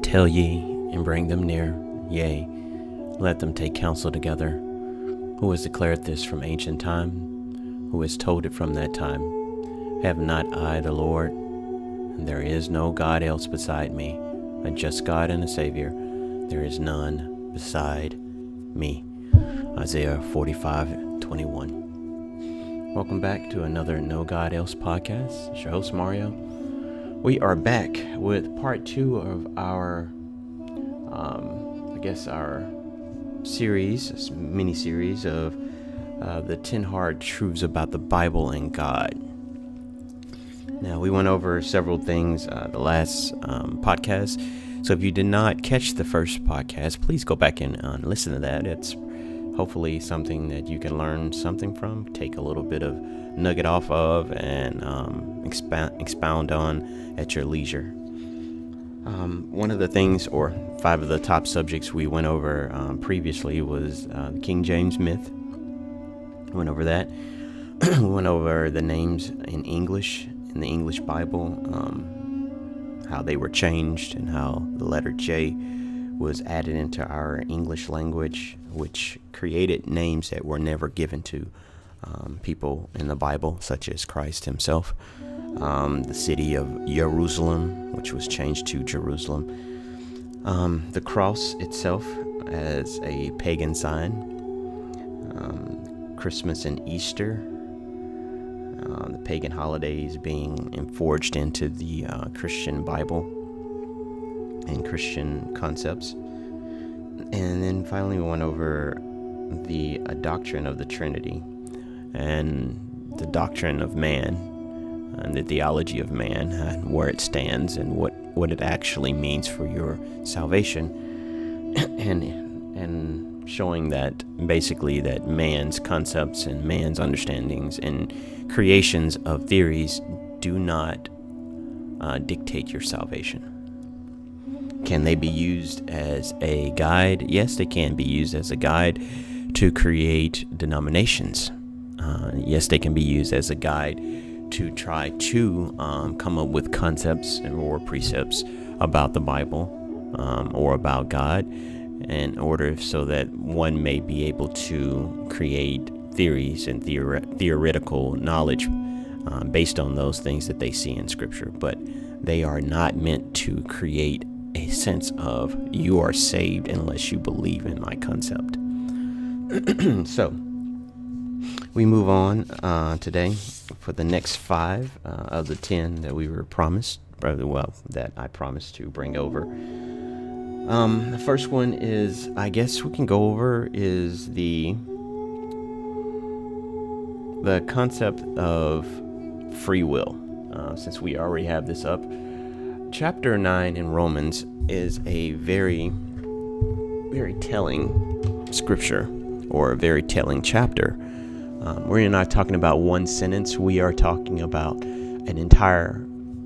Tell ye, and bring them near, yea, let them take counsel together. Who has declared this from ancient time? Who has told it from that time? Have not I the Lord? And there is no God else beside me, a just God and a Savior. There is none beside me. Isaiah 45:21. Welcome back to another No God Else podcast. It's your host, Mario. We are back with part 2 of our our series, mini-series of the 10 hard truths about the Bible and God. Now, we went over several things the last podcast, so if you did not catch the first podcast, please go back and listen to that. It's hopefully something that you can learn something from, take a little bit of nugget off of, and expound on at your leisure. One of the things, or 5 of the top subjects we went over previously was the King James myth. We went over that. We went over the names in English, in the English Bible, how they were changed and how the letter J was added into our English language, which created names that were never given to people in the Bible, such as Christ himself. The city of Jerusalem, which was changed to Jerusalem. The cross itself as a pagan sign. Christmas and Easter. The pagan holidays being forged into the Christian Bible and Christian concepts. And then finally we went over the doctrine of the Trinity and the doctrine of man and the theology of man and where it stands and what it actually means for your salvation, and showing that basically that man's concepts and man's understandings and creations of theories do not dictate your salvation. Can they be used as a guide? Yes, they can be used as a guide to create denominations. Yes, they can be used as a guide to try to come up with concepts or precepts about the Bible or about God, in order so that one may be able to create theories and theoretical knowledge based on those things that they see in Scripture. But they are not meant to create a sense of you are saved unless you believe in my concept. So we move on today for the next 5 of the 10 that we were promised, that I promised to bring over. The first one is, I guess we can go over, is the concept of free will. Since we already have this up, chapter 9 in Romans is a very, very telling scripture, or a very telling chapter. We're not talking about one sentence. We are talking about an entire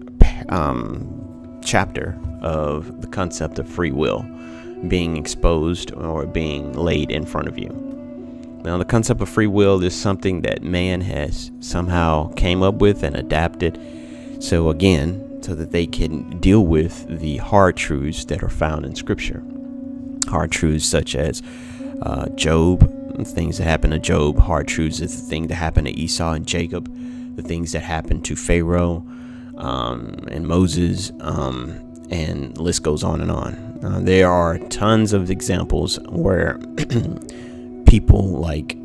chapter of the concept of free will being exposed or being laid in front of you. Now, the concept of free will is something that man has somehow came up with and adapted. So that they can deal with the hard truths that are found in Scripture. Hard truths such as Job, things that happened to Job. Hard truths is the thing that happened to Esau and Jacob, the things that happened to Pharaoh and Moses, and the list goes on and on. There are tons of examples where people like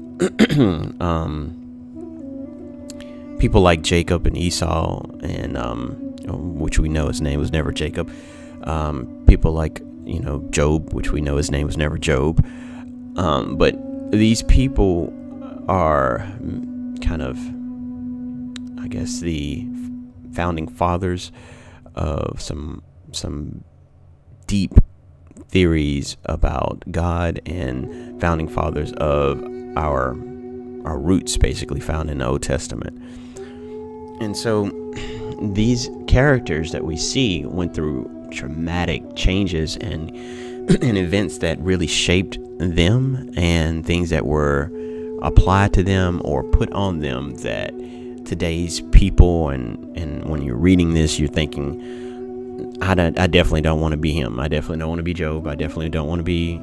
Jacob and Esau, and which we know his name was never Jacob. People like Job, which we know his name was never Job. But these people are kind of, I guess, the founding fathers of some deep theories about God, and founding fathers of our roots, basically found in the Old Testament. And so these characters that we see went through dramatic changes and events that really shaped them, and things that were applied to them or put on them that today's people, and when you're reading this, you're thinking, I definitely don't want to be him. I definitely don't want to be Job. I definitely don't want to be,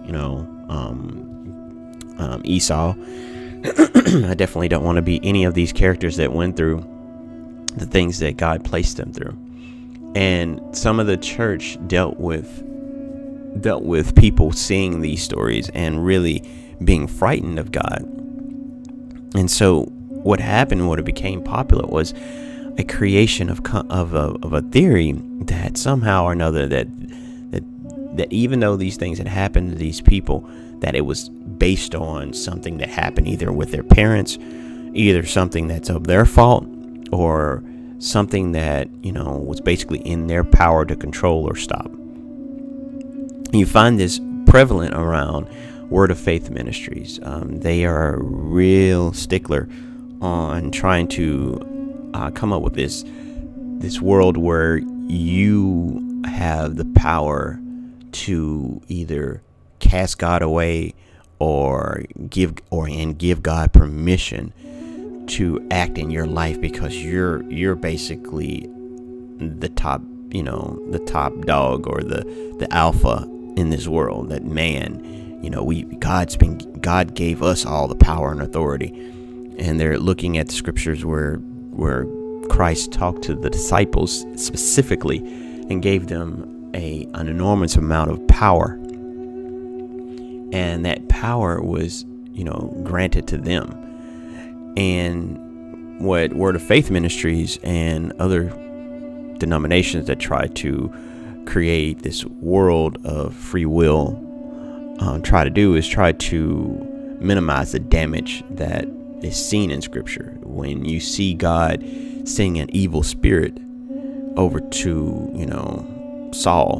Esau. I definitely don't want to be any of these characters that went through the things that God placed them through. And some of the church dealt with people seeing these stories and really being frightened of God. And so what happened, what it became popular, was a creation of a theory that somehow or another that even though these things had happened to these people, that it was based on something that happened either with their parents, either something that's of their fault, or something that, was basically in their power to control or stop. You find this prevalent around Word of Faith ministries. They are a real stickler on trying to come up with this world where you have the power to either cast God away or give God permission to act in your life, because you're basically the top dog, or the alpha in this world. That man, God gave us all the power and authority. And they're looking at the scriptures where Christ talked to the disciples specifically and gave them an enormous amount of power, and that power was granted to them. And what Word of Faith ministries and other denominations that try to create this world of free will try to do is try to minimize the damage that is seen in Scripture. When you see God sending an evil spirit over to Saul,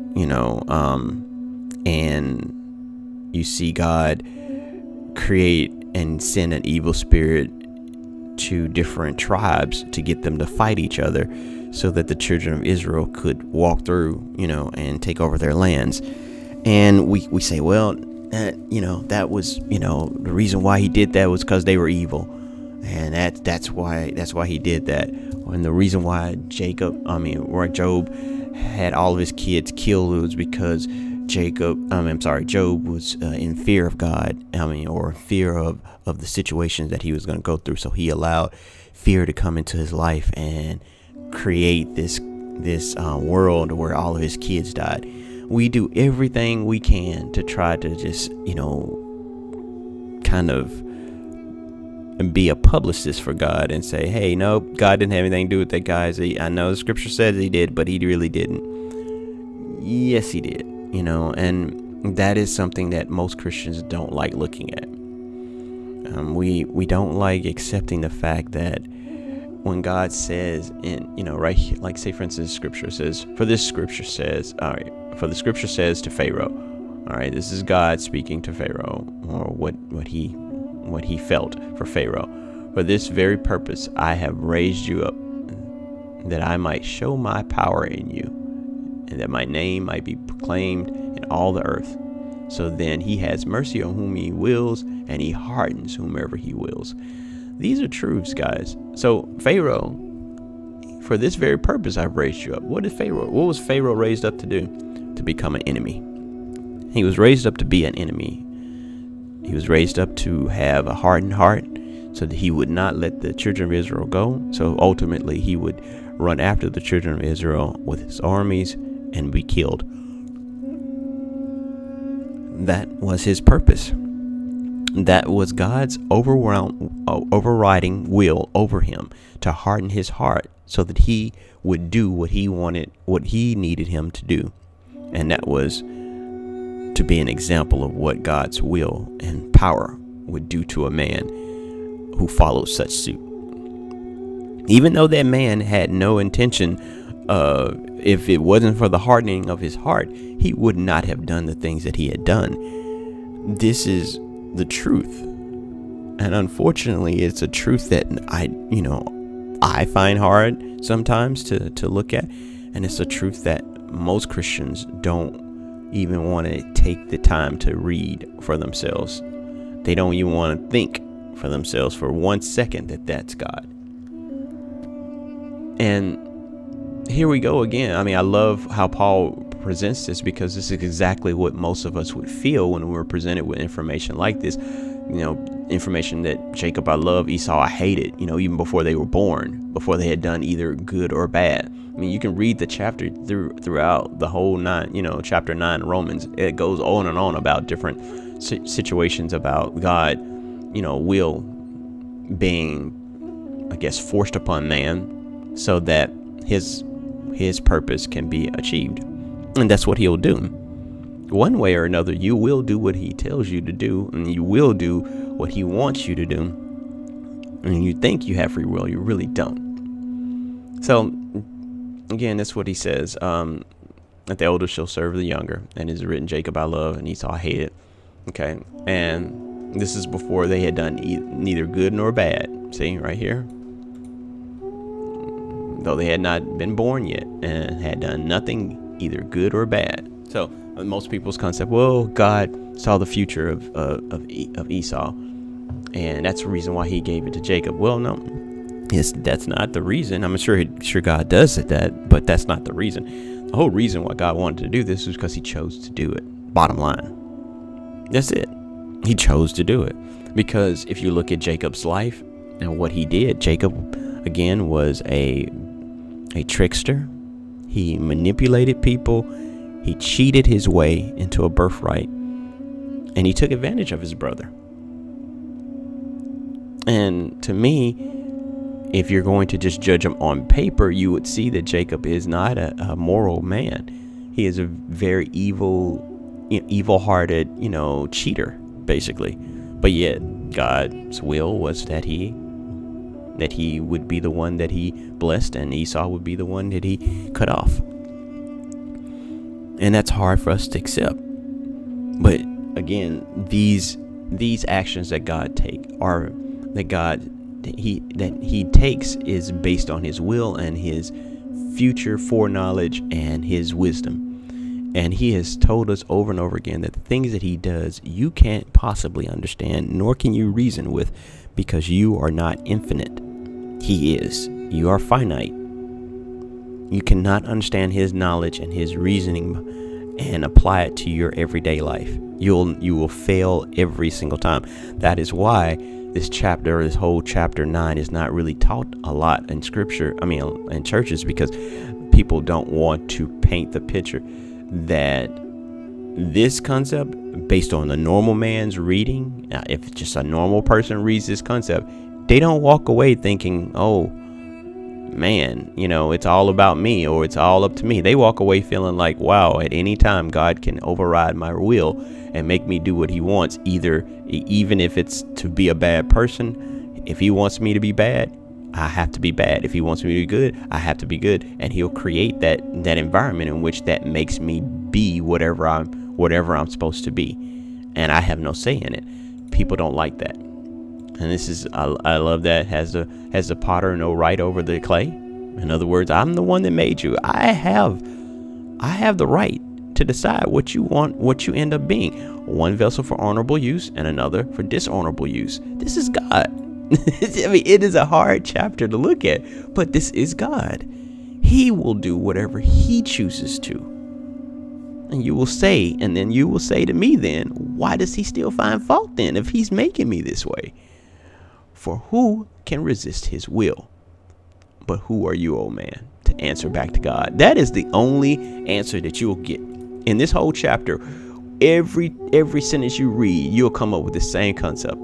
and you see God create and send an evil spirit to different tribes to get them to fight each other, so that the children of Israel could walk through, and take over their lands. And we say, well, that was, the reason why he did that was because they were evil, and that's why he did that. And the reason why Job had all of his kids killed was because Job was in fear of God, or fear of the situations that he was going to go through. So he allowed fear to come into his life and create this world where all of his kids died. We do everything we can to try to just, kind of be a publicist for God and say, hey, no, God didn't have anything to do with that guy. I know the scripture says he did, but he really didn't. Yes, he did, and that is something that most Christians don't like looking at. We don't like accepting the fact that when God says right here, like say for instance, scripture says, for the scripture says to Pharaoh, all right, this is God speaking to Pharaoh, or what he felt for Pharaoh. For this very purpose I have raised you up, that I might show my power in you, and that my name might be proclaimed in all the earth. So then he has mercy on whom he wills, and he hardens whomever he wills. These are truths, guys. So Pharaoh, for this very purpose I've raised you up. What was Pharaoh raised up to do? To become an enemy. He was raised up to be an enemy. He was raised up to have a hardened heart, so that he would not let the children of Israel go. So ultimately he would run after the children of Israel with his armies and be killed. That was his purpose. That was God's overriding will over him, to harden his heart so that he would do what he wanted, what he needed him to do. And that was to be an example of what God's will and power would do to a man who followed such suit. Even though that man had no intention of, if it wasn't for the hardening of his heart, he would not have done the things that he had done. This is the truth. And unfortunately, it's a truth that I find hard sometimes to look at. And it's a truth that most Christians don't even want to take the time to read for themselves. They don't even want to think for themselves for 1 second that that's God. And here we go again. I mean, I love how Paul presents this, because this is exactly what most of us would feel when we're presented with information like this. Information that Jacob I love, Esau I hated, even before they were born, before they had done either good or bad. I mean, you can read the chapter throughout the whole chapter 9 Romans. It goes on and on about different situations about God, will being, I guess, forced upon man so that his purpose can be achieved. And that's what he'll do. One way or another, you will do what he tells you to do, and you will do what he wants you to do. And you think you have free will, you really don't. So, again, that's what he says. That the elder shall serve the younger, and it is written, Jacob I love, and Esau I hated. Okay, and this is before they had done neither good nor bad. See, right here? Though they had not been born yet, and had done nothing either good or bad. So, most people's concept, well, God saw the future of Esau, and that's the reason why he gave it to Jacob. Well, no, yes, that's not the reason. I'm sure God does that, but that's not the reason. The whole reason why God wanted to do this was because he chose to do it. Bottom line. That's it. He chose to do it. Because if you look at Jacob's life and what he did, Jacob, again, was a trickster. He manipulated people. He cheated his way into a birthright, and he took advantage of his brother. And to me, if you're going to just judge him on paper, you would see that Jacob is not a moral man. He is a very evil-hearted, cheater, basically. But yet, God's will was that he would be the one that he blessed, and Esau would be the one that he cut off. And that's hard for us to accept. But again, these actions that God he takes is based on his will and his future foreknowledge and his wisdom. And he has told us over and over again that the things that he does, you can't possibly understand, nor can you reason with, because you are not infinite. He is. You are finite. You cannot understand his knowledge and his reasoning and apply it to your everyday life. You will fail every single time. That is why this whole chapter 9 is not really taught a lot in scripture. I mean, in churches, because people don't want to paint the picture that this concept, based on the normal man's reading, if just a normal person reads this concept, they don't walk away thinking, oh, man, it's all about me, or it's all up to me. They walk away feeling like, wow, at any time God can override my will and make me do what he wants, even if it's to be a bad person. If he wants me to be bad, I have to be bad. If he wants me to be good, I have to be good. And he'll create that environment in which that makes me be whatever I'm supposed to be, and I have no say in it. People don't like that. And this is, I love that. Has the potter no right over the clay? In other words, I'm the one that made you. I have the right to decide what you want, what you end up being. One vessel for honorable use and another for dishonorable use. This is God. I mean, it is a hard chapter to look at, but this is God. He will do whatever he chooses to. And you will say to me then, why does he still find fault then if he's making me this way? For who can resist his will? But who are you, old man, to answer back to God? That is the only answer that you'll get in this whole chapter. Every sentence you read, you'll come up with the same concept.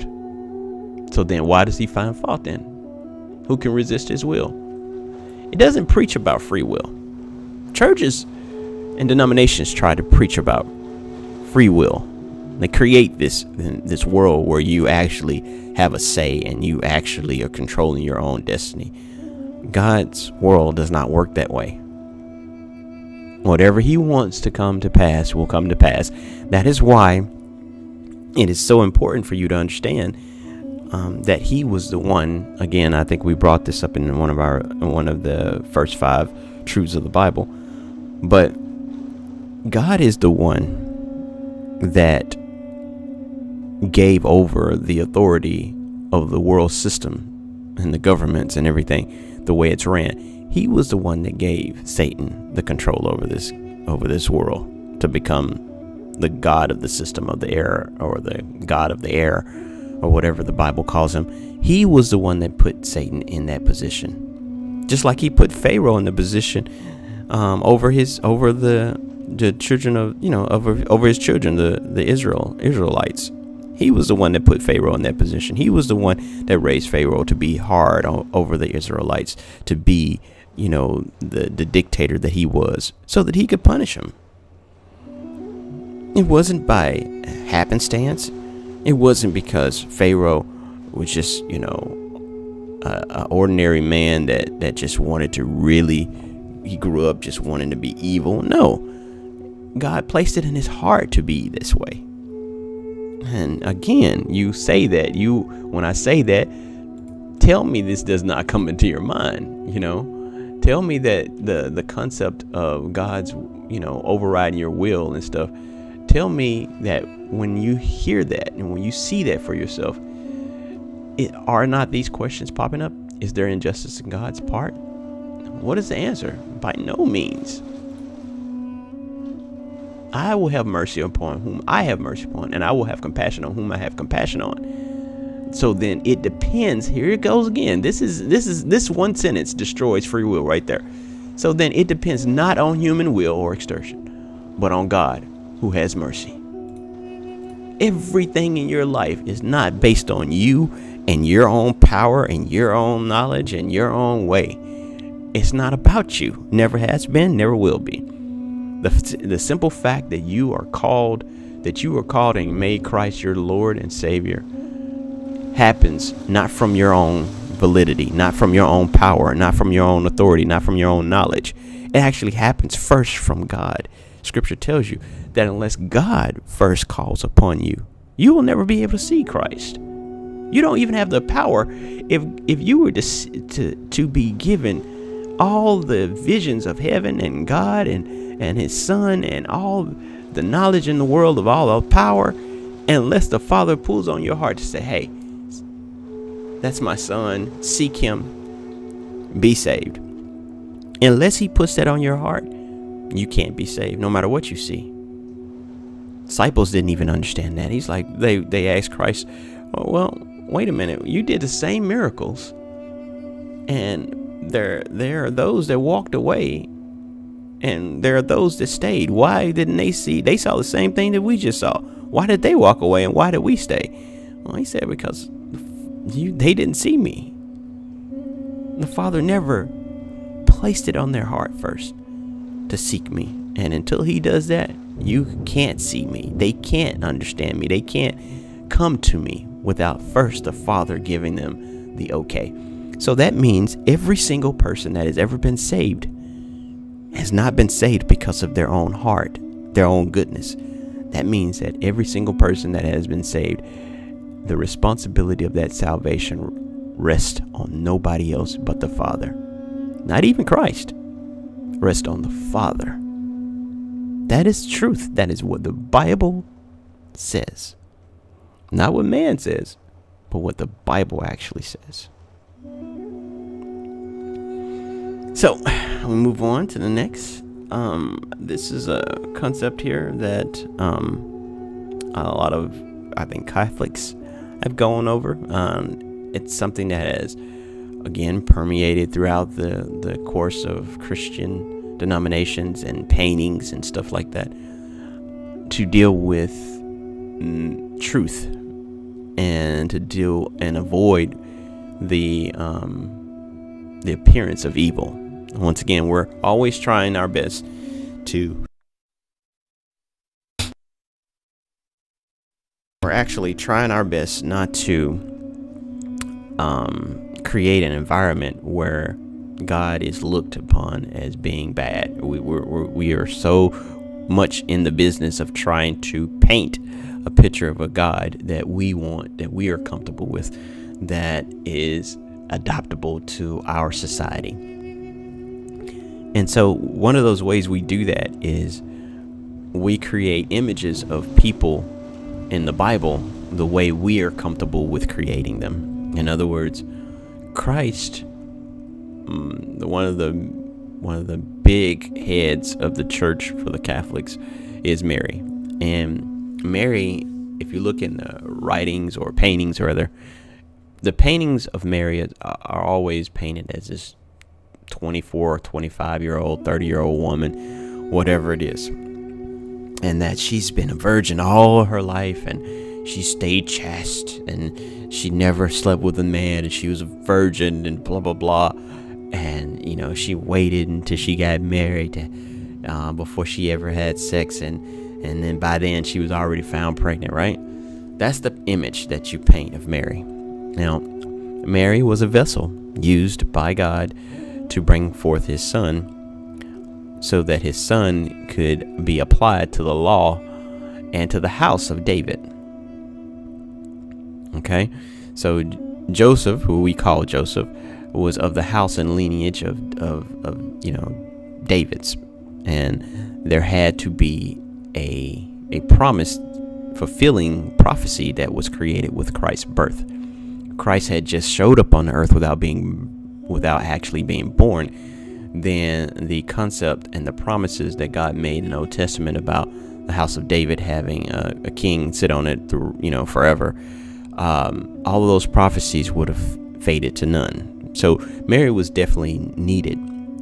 So then why does he find fault then? Who can resist his will? It doesn't preach about free will. Churches and denominations try to preach about free will. They create this world where you actually have a say and you actually are controlling your own destiny. God's world does not work that way. Whatever he wants to come to pass will come to pass. That is why it is so important for you to understand that he was the one. Again, I think we brought this up in one of the first 5 truths of the Bible. But God is the one that gave over the authority of the world system and the governments and everything. the way it's ran. He was the one that gave Satan the control over this world to become the god of the system of the air, or the god of the air, or whatever the Bible calls him. He was the one that put Satan in that position, just like he put Pharaoh in the position over the children of, over his children, the Israelites. He was the one that put Pharaoh in that position. He was the one that raised Pharaoh to be hard over the Israelites, to be, the dictator that he was, so that he could punish him. It wasn't by happenstance. It wasn't because Pharaoh was just, an ordinary man that just wanted to he grew up just wanting to be evil. No, God placed it in his heart to be this way. And again, when I say that, tell me this does not come into your mind, tell me that the concept of God's, overriding your will and stuff. Tell me that when you hear that and when you see that for yourself, are not these questions popping up? Is there injustice in God's part? What is the answer? By no means. I will have mercy upon whom I have mercy upon, and I will have compassion on whom I have compassion on. So then it depends. Here it goes again. This one sentence destroys free will right there. So then it depends not on human will or extortion, but on God, who has mercy. Everything in your life is not based on you and your own power and your own knowledge and your own way. It's not about you. Never has been, never will be. The simple fact that you are called and made Christ your Lord and Savior happens not from your own validity, not from your own power, not from your own authority, not from your own knowledge. It actually happens first from God. Scripture tells you that unless God first calls upon you, you will never be able to see Christ. You don't even have the power. If you were to be given all the visions of heaven and God and his son and all the knowledge in the world of all the power, unless the Father pulls on your heart to say, hey, that's my son, seek him, be saved. Unless he puts that on your heart, you can't be saved, no matter what you see. Disciples didn't even understand that. He's like, they asked Christ, oh, well, wait a minute, you did the same miracles, and there are those that walked away, and there are those that stayed. Why didn't they see? They saw the same thing that we just saw. Why did they walk away, and why did we stay? Well, he said, because they didn't see me. The Father never placed it on their heart first to seek me. And until he does that, you can't see me. They can't understand me. They can't come to me without first the Father giving them the okay. So that means every single person that has ever been saved has not been saved because of their own heart, their own goodness. That means that every single person that has been saved, the responsibility of that salvation rests on nobody else but the Father. Not even Christ. Rests on the Father. That is truth. That is what the Bible says. Not what man says, but what the Bible actually says. So, we move on to the next. This is a concept here that a lot of, I think, Catholics have gone over. It's something that has, again, permeated throughout the course of Christian denominations and paintings and stuff like that, to deal with truth and to deal and avoid the appearance of evil. Once again, we're always trying our best to not to create an environment where God is looked upon as being bad. We are so much in the business of trying to paint a picture of a God that we want, that we are comfortable with, that is adoptable to our society. And so one of those ways we do that is we create images of people in the Bible the way we are comfortable with creating them. In other words, Christ one of the big heads of the church for the Catholics is Mary. And Mary, if you look in the writings or paintings or other, the paintings of Mary are always painted as this 24, 25-year-old, 30-year-old woman, whatever it is. And that she's been a virgin all her life, and she stayed chaste, and she never slept with a man, and she was a virgin, and blah, blah, blah. And, you know, she waited until she got married before she ever had sex, and then by then she was already found pregnant, right? That's the image that you paint of Mary. Now, Mary was a vessel used by God to bring forth his son, so that his son could be applied to the law and to the house of David. Okay, so Joseph, who we call Joseph, was of the house and lineage of you know, David's, and there had to be a promise fulfilling prophecy that was created with Christ's birth. Christ had just showed up on the earth without actually being born. Then the concept and the promises that God made in the Old Testament about the house of David having a king sit on it through, you know, forever, all of those prophecies would have faded to none. So Mary was definitely needed,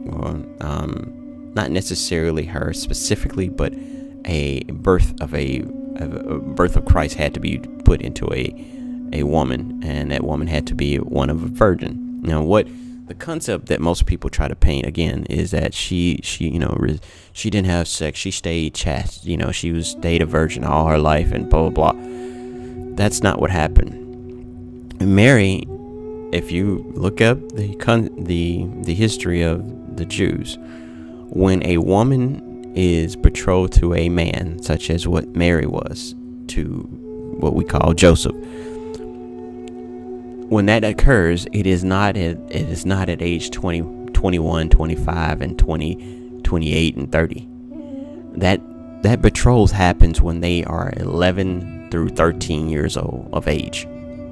not necessarily her specifically, but a birth of Christ had to be put into a woman, and that woman had to be one of a virgin. Now, what the concept that most people try to paint again is that she you know, she didn't have sex, she stayed chaste, you know, she stayed a virgin all her life, and blah blah blah. That's not what happened. Mary, if you look up the history of the Jews, when a woman is betrothed to a man, such as what Mary was to what we call Joseph, when that occurs, it is not at age 20, 21, 25, and 20, 28, and 30. That betrothal happens when they are 11 through 13 years old of age.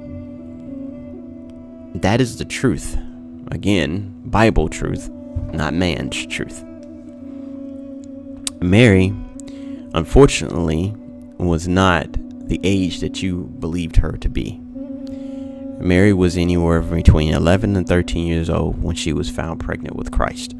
That is the truth. Again, Bible truth, not man's truth. Mary, unfortunately, was not the age that you believed her to be. Mary was anywhere between 11 and 13 years old when she was found pregnant with Christ.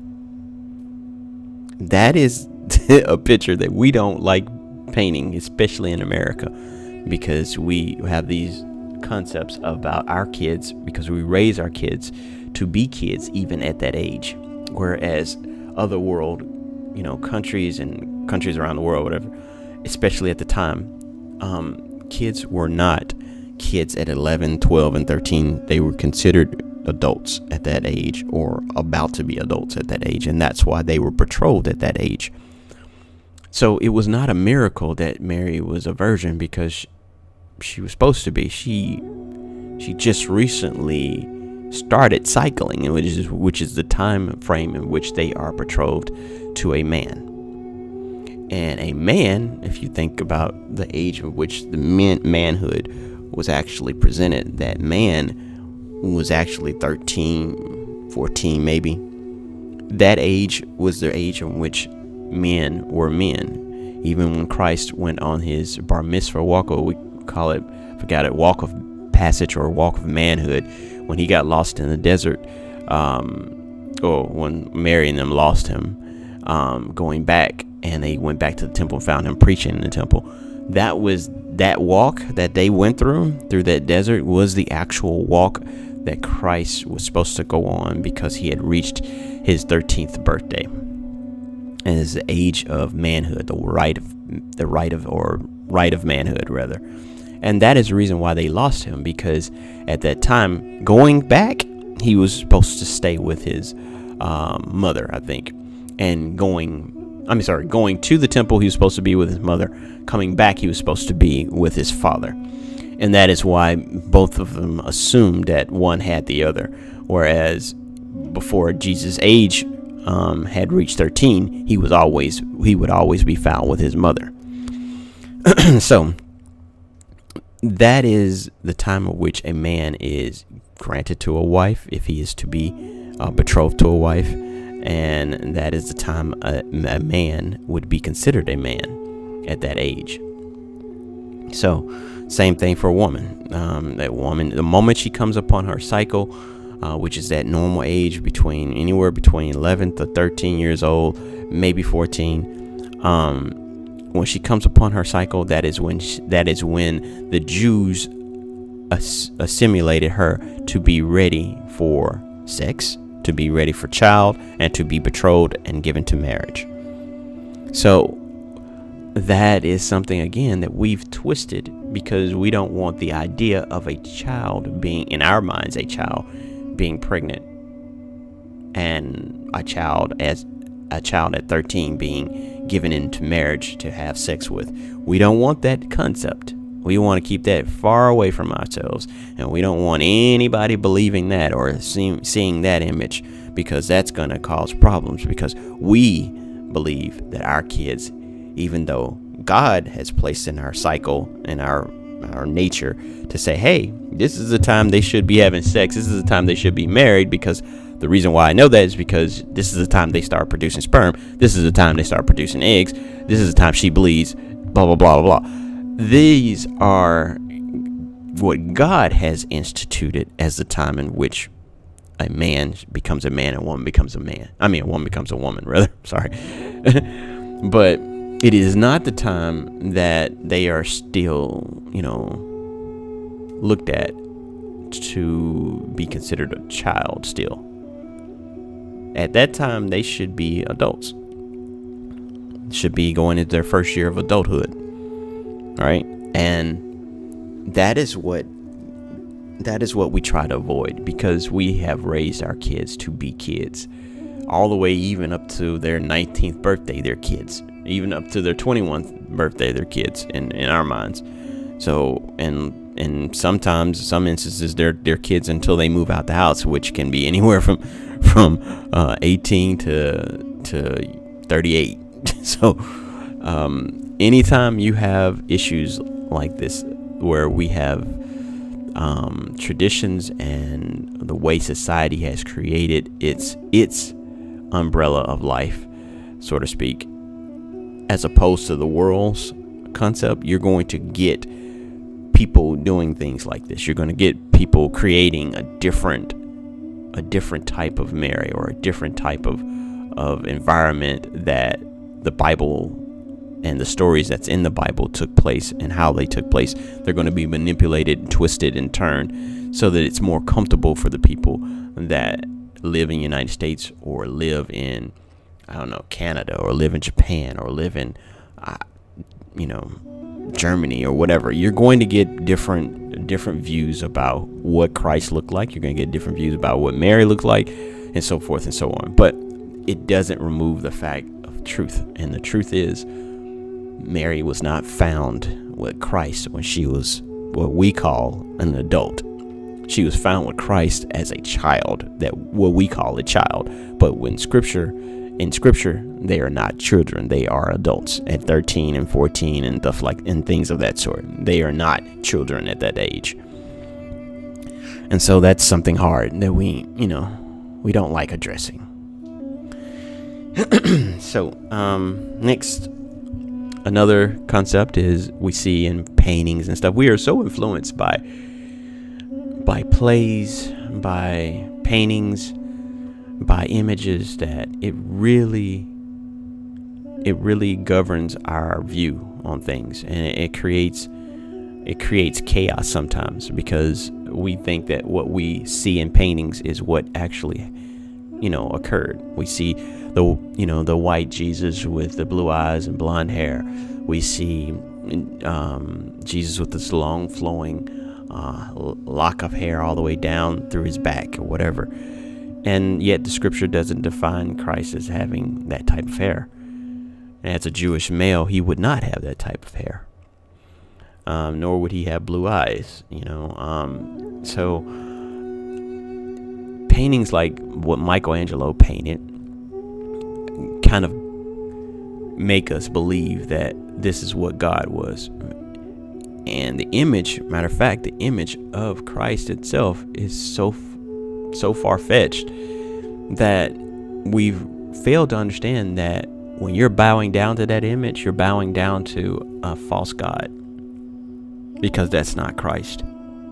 That is a picture that we don't like painting, especially in America, because we have these concepts about our kids, because we raise our kids to be kids even at that age, whereas other world, you know, countries around the world, whatever, especially at the time, kids were not kids at 11, 12, and 13. They were considered adults at that age, or about to be adults at that age, and that's why they were betrothed at that age. So it was not a miracle that Mary was a virgin, because she was supposed to be. She just recently started cycling, which is the time frame in which they are betrothed to a man. And a man, if you think about the age of which the manhood was actually presented, that man was actually 13, 14 maybe. That age was the age in which men were men. Even when Christ went on his bar mitzvah walk, or we call it, walk of passage or walk of manhood, when he got lost in the desert, or when Mary and them lost him, going back, and they went back to the temple and found him preaching in the temple. That walk that they went through that desert was the actual walk that Christ was supposed to go on, because he had reached his 13th birthday, and is the age of manhood, the right of manhood rather. And that is the reason why they lost him, because at that time, going back, he was supposed to stay with his mother, I think, and going to the temple, he was supposed to be with his mother. Coming back, he was supposed to be with his father. And that is why both of them assumed that one had the other. Whereas before Jesus' age had reached 13, he would always be found with his mother. So that is the time at which a man is granted to a wife, if he is to be betrothed to a wife, and that is the time a man would be considered a man at that age. So same thing for a woman. That woman, the moment she comes upon her cycle, which is that normal age anywhere between 11 to 13 years old, maybe 14, when she comes upon her cycle, that is when the Jews assimilated her to be ready for sex, to be ready for child, and to be betrothed and given to marriage. So that is something, again, that we've twisted, because we don't want the idea of a child being, in our minds, a child being pregnant, and a child at 13 being given into marriage to have sex with. We don't want that concept. We want to keep that far away from ourselves, and we don't want anybody believing that or seeing that image, because that's going to cause problems, because we believe that our kids, even though God has placed in our cycle and our nature to say, hey, this is the time they should be having sex, this is the time they should be married, because the reason why I know that is because this is the time they start producing sperm, this is the time they start producing eggs, this is the time she bleeds, blah blah blah blah blah. These are what God has instituted as the time in which a man becomes a man and a woman becomes a man. I mean, a woman becomes a woman, rather. Sorry. But it is not the time that they are still, looked at to be considered a child still. At that time, they should be adults. Should be going into their first year of adulthood. All right? And that is what we try to avoid, because we have raised our kids to be kids. All the way even up to their 19th birthday, they're kids. Even up to their 21st birthday, they're kids in our minds. So, and sometimes, some instances, they're kids until they move out the house, which can be anywhere from 18 to 38. So, anytime you have issues like this, where we have traditions and the way society has created its umbrella of life, so to speak, as opposed to the world's concept, you're going to get people doing things like this. You're going to get people creating a different type of Mary, or a different type of environment that the Bible and the stories that's in the Bible took place, and how they took place. They're going to be manipulated, twisted, and turned so that it's more comfortable for the people that live in the United States, or live in, I don't know, Canada, or live in Japan, or live in, Germany, or whatever. You're going to get different views about what Christ looked like. You're going to get different views about what Mary looked like, and so forth and so on. But it doesn't remove the fact of truth. And the truth is, Mary was not found with Christ when she was what we call an adult. She was found with Christ as a child, that what we call a child. But in Scripture, they are not children. They are adults at 13 and 14 and stuff and things of that sort. They are not children at that age. And so that's something hard that we don't like addressing. So, next, another concept is we see in paintings and stuff. We are so influenced by plays, by paintings, by images, that it really governs our view on things, and it creates chaos sometimes, because we think that what we see in paintings is what actually occurred. We see the white Jesus with the blue eyes and blonde hair. We see Jesus with this long flowing lock of hair all the way down through his back, or whatever. And yet the Scripture doesn't define Christ as having that type of hair. And as a Jewish male, he would not have that type of hair, nor would he have blue eyes. So paintings like what Michelangelo painted kind of make us believe that this is what God was. And the image, matter of fact, the image of Christ itself is so far-fetched that we've failed to understand that when you're bowing down to that image, you're bowing down to a false god, because that's not Christ.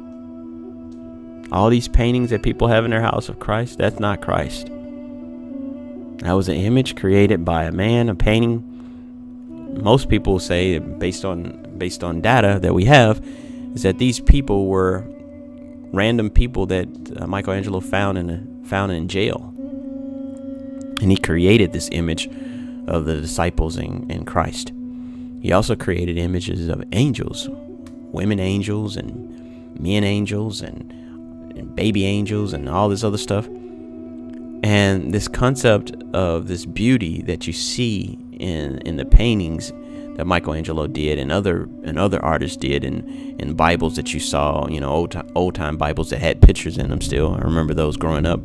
All these paintings that people have in their house of Christ, that's not Christ. That was an image created by a man, a painting. Most people say, based on data that we have, is that these people were random people that Michelangelo found in jail, and he created this image of the disciples in Christ. He also created images of angels, women angels and men angels and baby angels and all this other stuff. And this concept of this beauty that you see in the paintings that Michelangelo did and other artists did, in Bibles that you saw, old time Bibles that had pictures in them still. I remember those growing up.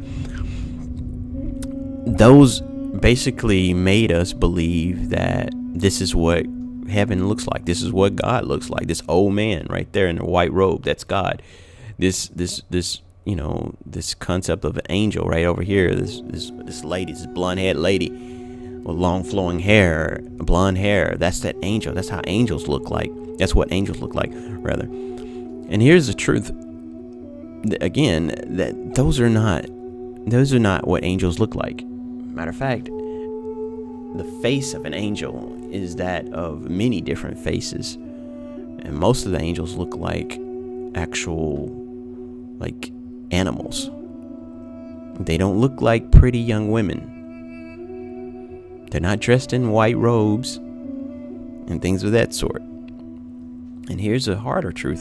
Those basically made us believe that this is what heaven looks like. This is what God looks like. This old man right there in the white robe, that's God. This concept of an angel right over here, this lady, this blonde-haired lady with long flowing hair, blonde hair, that's that angel. That's how angels look like. That's what angels look like, rather. And here's the truth. Again, that those are not what angels look like. Matter of fact, the face of an angel is that of many different faces, and most of the angels look like actual, like, animals. They don't look like pretty young women. They're not dressed in white robes and things of that sort. And here's a harder truth.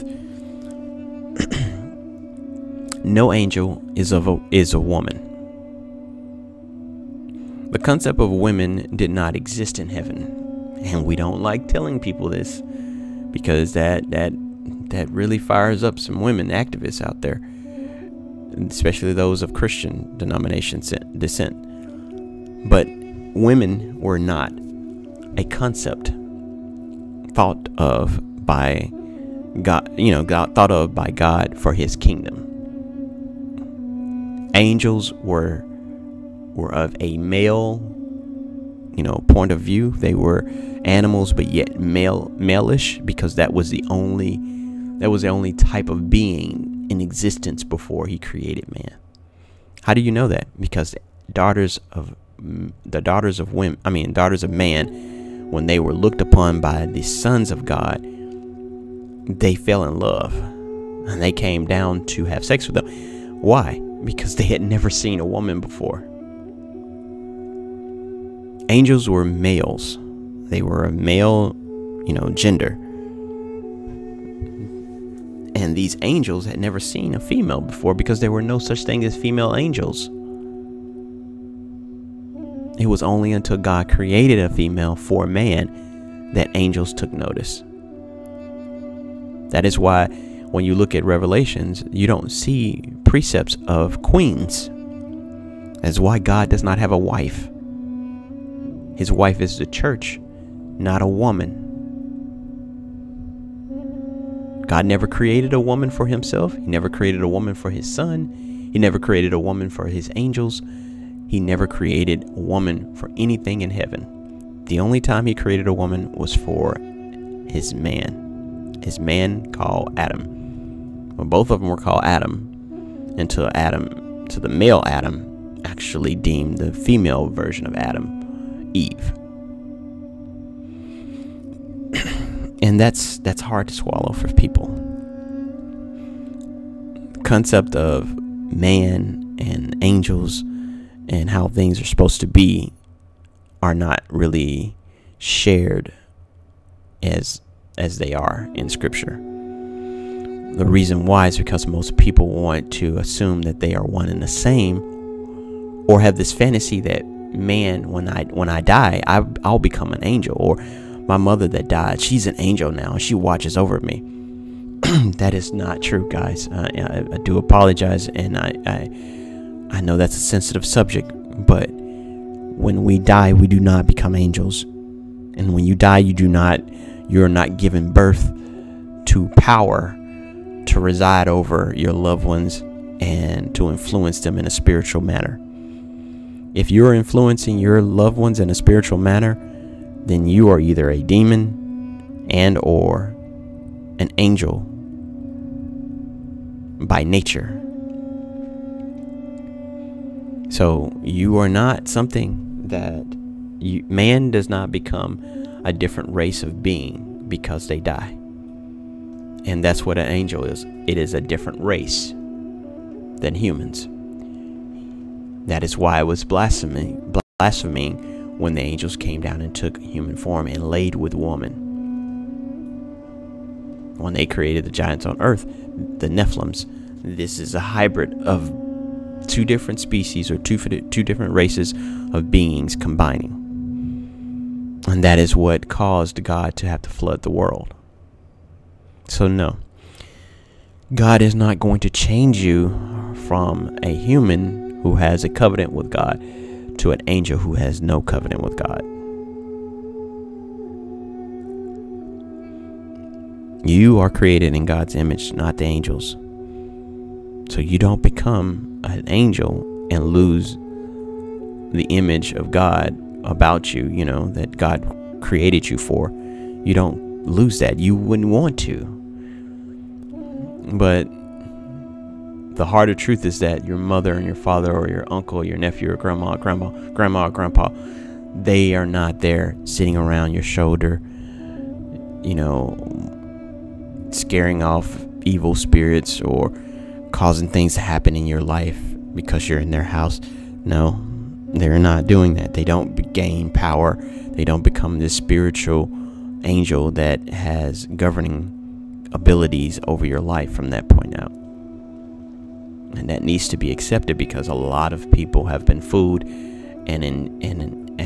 No angel is a woman. The concept of women did not exist in heaven, and we don't like telling people this, because that really fires up some women activists out there, especially those of Christian denomination descent. But women were not a concept thought of by God, thought of by God for his kingdom. Angels were of a male, point of view. They were animals, but yet male-ish, because that was the only type of being in existence before he created man. How do you know that? Because the daughters of man, when they were looked upon by the sons of God, they fell in love, and they came down to have sex with them. Why? Because they had never seen a woman before. Angels were males. They were a male, gender. And these angels had never seen a female before, because there were no such thing as female angels. It was only until God created a female for man that angels took notice. That is why when you look at Revelations, you don't see precepts of queens. That's why God does not have a wife. His wife is the church, not a woman. God never created a woman for himself. He never created a woman for his son. He never created a woman for his angels. He never created a woman for anything in heaven. The only time he created a woman was for his man called Adam. Well, both of them were called Adam until the male Adam actually deemed the female version of Adam Eve. And that's hard to swallow for people. The concept of man and angels and how things are supposed to be are not really shared as they are in Scripture. The reason why is because most people want to assume that they are one and the same, or have this fantasy that, man, when I die, I'll become an angel, or my mother that died, she's an angel now, she watches over me. That is not true, guys. I do apologize, and I know that's a sensitive subject, but when we die, we do not become angels. And when you die, you're not given birth to power to reside over your loved ones and to influence them in a spiritual manner. If you're influencing your loved ones in a spiritual manner, then you are either a demon and or an angel by nature. So you are not something that man does not become a different race of being because they die. And that's what an angel is. It is a different race than humans. That is why it was blaspheming when the angels came down and took human form and laid with woman. When they created the giants on earth, the Nephilims, this is a hybrid of two different species or two different races of beings combining. And that is what caused God to have to flood the world. So no, God is not going to change you from a human who has a covenant with God to an angel who has no covenant with God. You are created in God's image, not the angels. So you don't become an angel and lose the image of God about you, that God created you for. You don't lose that. You wouldn't want to. But the harder truth is that your mother and your father or your uncle, your nephew or grandma or grandpa, they are not there sitting around your shoulder, scaring off evil spirits or causing things to happen in your life because you're in their house. No, they're not doing that. They don't gain power. They don't become this spiritual angel that has governing abilities over your life from that point out. And that needs to be accepted because a lot of people have been fooled and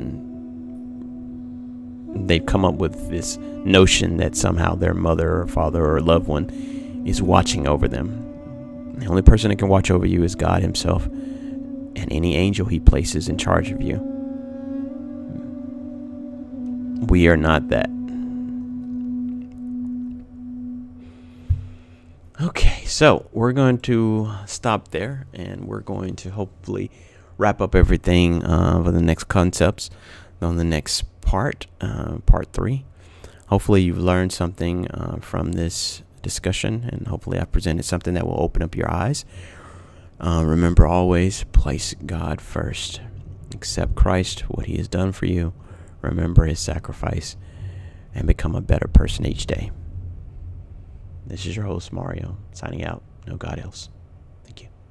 they've come up with this notion that somehow their mother or father or loved one is watching over them. The only person that can watch over you is God himself and any angel he places in charge of you. We are not that. Okay, so we're going to stop there and we're going to hopefully wrap up everything for the next concepts on the next part 3. Hopefully you've learned something from this discussion, and hopefully I presented something that will open up your eyes. Remember, always place God first. Accept Christ, what he has done for you. Remember his sacrifice and become a better person each day. This is your host, Mario, signing out. No God else. Thank you.